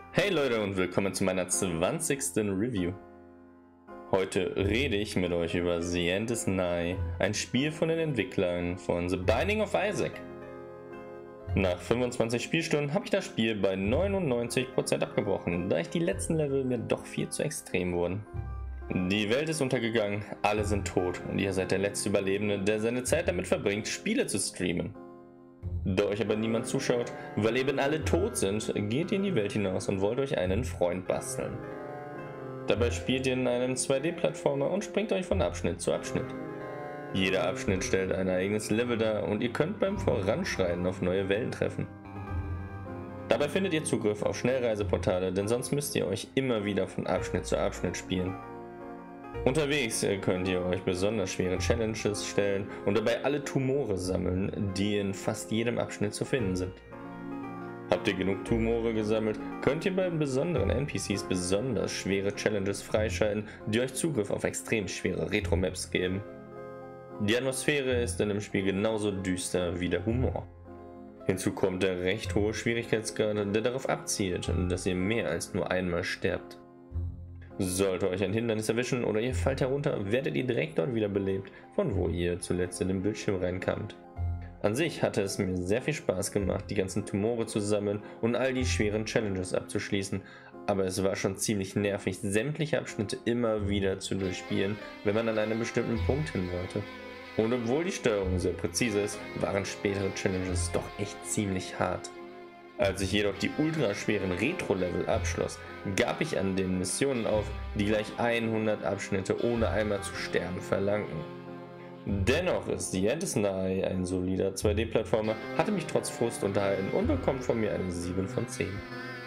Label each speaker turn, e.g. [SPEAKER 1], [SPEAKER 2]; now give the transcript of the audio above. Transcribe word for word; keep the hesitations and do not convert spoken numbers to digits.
[SPEAKER 1] Hey Leute und willkommen zu meiner zwanzigsten Review. Heute rede ich mit euch über The End is Nigh, ein Spiel von den Entwicklern von The Binding of Isaac. Nach fünfundzwanzig Spielstunden habe ich das Spiel bei neunundneunzig Prozent abgebrochen, da ich die letzten Level mir doch viel zu extrem wurden. Die Welt ist untergegangen, alle sind tot und ihr seid der letzte Überlebende, der seine Zeit damit verbringt, Spiele zu streamen. Da euch aber niemand zuschaut, weil eben alle tot sind, geht ihr in die Welt hinaus und wollt euch einen Freund basteln. Dabei spielt ihr in einem zwei D-Plattformer und springt euch von Abschnitt zu Abschnitt. Jeder Abschnitt stellt ein eigenes Level dar und ihr könnt beim Voranschreiten auf neue Wellen treffen. Dabei findet ihr Zugriff auf Schnellreiseportale, denn sonst müsst ihr euch immer wieder von Abschnitt zu Abschnitt spielen. Unterwegs könnt ihr euch besonders schwere Challenges stellen und dabei alle Tumore sammeln, die in fast jedem Abschnitt zu finden sind. Habt ihr genug Tumore gesammelt, könnt ihr bei besonderen N P Cs besonders schwere Challenges freischalten, die euch Zugriff auf extrem schwere Retro-Maps geben. Die Atmosphäre ist in dem Spiel genauso düster wie der Humor. Hinzu kommt der recht hohe Schwierigkeitsgrad, der darauf abzielt, dass ihr mehr als nur einmal sterbt. Sollte euch ein Hindernis erwischen oder ihr fallt herunter, werdet ihr direkt dort wiederbelebt, von wo ihr zuletzt in den Bildschirm reinkamt. An sich hatte es mir sehr viel Spaß gemacht, die ganzen Tumore zu sammeln und all die schweren Challenges abzuschließen, aber es war schon ziemlich nervig, sämtliche Abschnitte immer wieder zu durchspielen, wenn man an einen bestimmten Punkt hin wollte. Und obwohl die Steuerung sehr präzise ist, waren spätere Challenges doch echt ziemlich hart. Als ich jedoch die ultraschweren Retro-Level abschloss, gab ich an den Missionen auf, die gleich hundert Abschnitte ohne einmal zu sterben verlangten. Dennoch ist The End is Nigh ein solider zwei D-Plattformer, hatte mich trotz Frust unterhalten und bekommt von mir eine sieben von zehn.